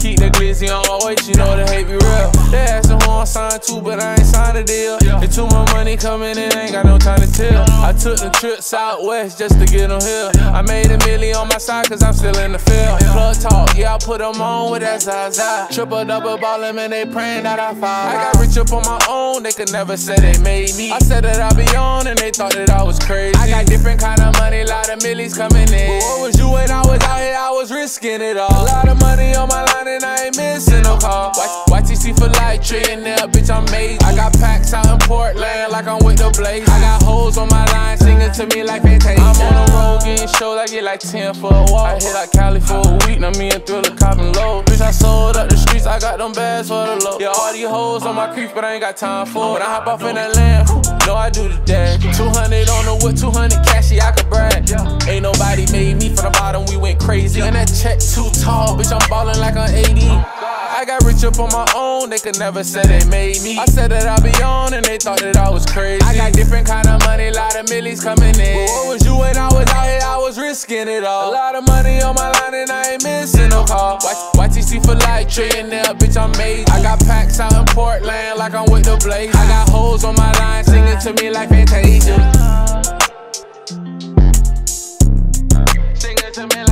keep the glizzy on my waist, you know the hate be real. They asking who I'm signed to, but I ain't signed a deal. And too much money coming in, ain't got no time to tell. I took the trips out west just to get them here. I made $1 million on my side cause I'm still in the field. Plug talk, yeah, I put them on with that Zaza. Triple double ballin', man, they praying that I fall. I got rich up on my own, they could never say they made me. I said that I be on and they thought that I was crazy. I got different kind of money, lot of millies coming in. But what was you when I was out here, I was risking it all. A lot of money on my line and I ain't missing no call. YTC for life, trillionaire, bitch, I'm made. I got packs out in Portland like I'm with the Blaze. I got hoes on my line singing to me like Fantasia. I'm on the road getting shows, I get like 10 for a walk. I hit like Cali for a week, now me and Thriller copping low. Bitch, I sold up the streets, I got them bags for the low. Yeah, all these hoes on my creep, but I ain't got time for it. When I hop off in that land, know I do the dash. 200 on the whip, 200 cashy, I could brag. Ain't nobody made me from the bottom, we went crazy. And that check too tall, bitch, I'm ballin' like I'm 80. I got rich up on my own, they could never say they made me. I said that I be on and they thought that I was crazy. I got different kind of money, lot of millies coming in. But what was you when I was out here, I was risking it all. A lot of money on my line and I ain't missing no call. YTC for life, trillionaire, bitch, I'm made. I got packs out in Portland like I'm with the Blaze. I got hoes on my line singing to me like Fantasia. Singing to me